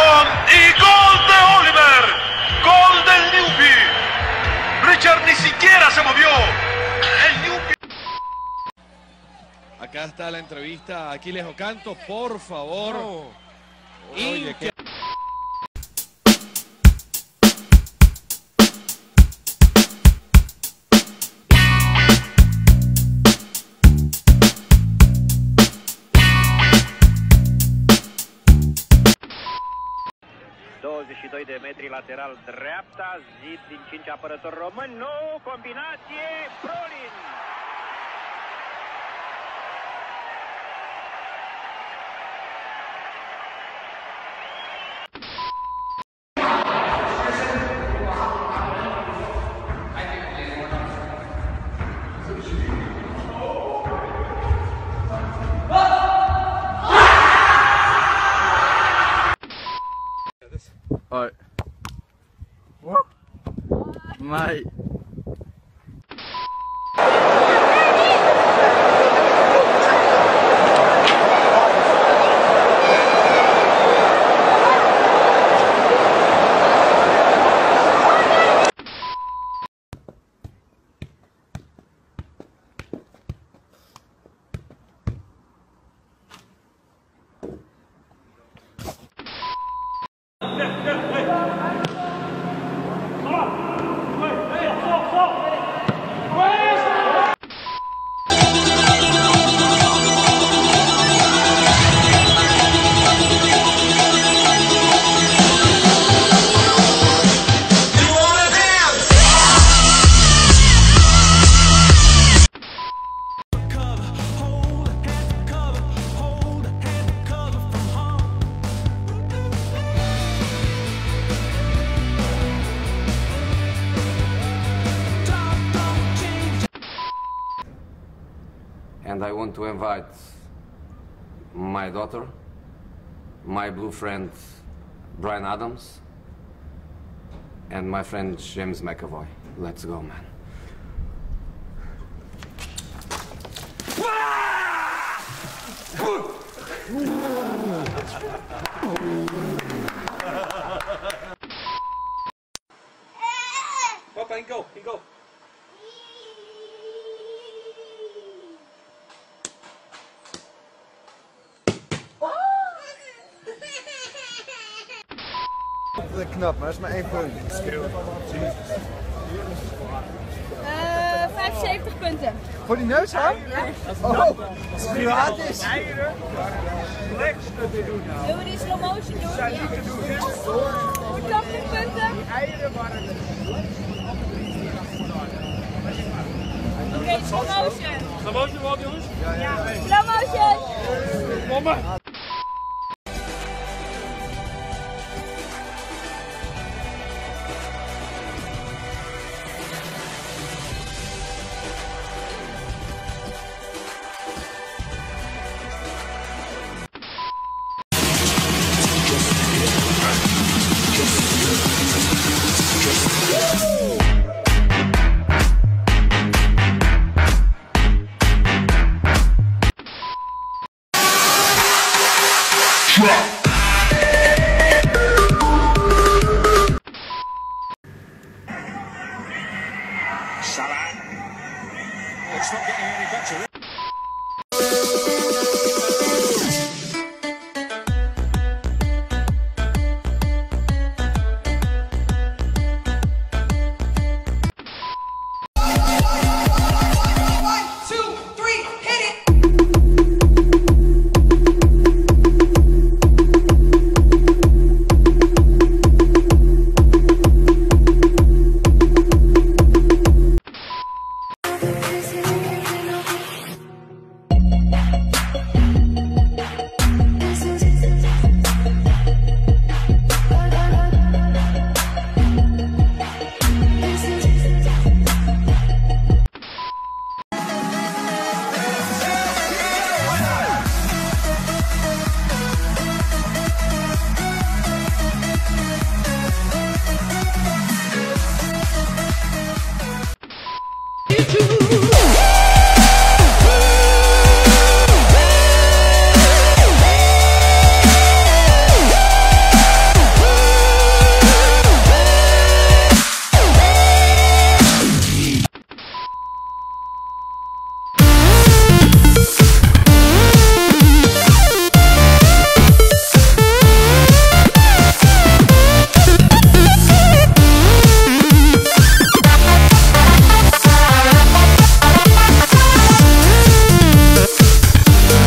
atención y gol de Oliver, gol del Newbie. Richard ni siquiera se movió. El Newbie. Acá está la entrevista a Aquiles Ocanto, por favor. Oh. Oye, qué... de metri lateral dreapta, Zip din 5 apărători români, nu, combinație, Brolin! Alright. What? Mate. And I want to invite my daughter, my blue friend Brian Adams, and my friend James McAvoy. Let's go, man. Papa, go, go. Dat is knap, maar dat is maar 1 punt. 75 punten. Voor die neus aan? Ja. Oh, gratis. Zullen we die slow motion doen? Ja. Voor 80 punten. Oké, slow motion. Slow motion, jongens? Ja. Slow motion. Kom maar.